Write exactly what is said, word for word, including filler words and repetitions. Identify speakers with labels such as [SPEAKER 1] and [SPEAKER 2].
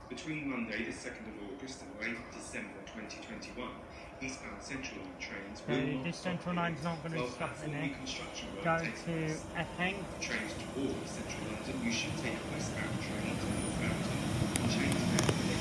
[SPEAKER 1] Between Monday the second of August and the eighth of December twenty twenty-one, eastbound Central Line trains
[SPEAKER 2] So
[SPEAKER 1] will not
[SPEAKER 2] this
[SPEAKER 1] stop
[SPEAKER 2] Central
[SPEAKER 1] here,
[SPEAKER 2] Line's not going to
[SPEAKER 1] while
[SPEAKER 2] stop in
[SPEAKER 1] platform
[SPEAKER 2] there.
[SPEAKER 1] reconstruction work
[SPEAKER 2] Go
[SPEAKER 1] takes
[SPEAKER 2] to
[SPEAKER 1] place.
[SPEAKER 2] Epping.
[SPEAKER 1] For trains towards Central London, you should take a westbound train to northbound and change there.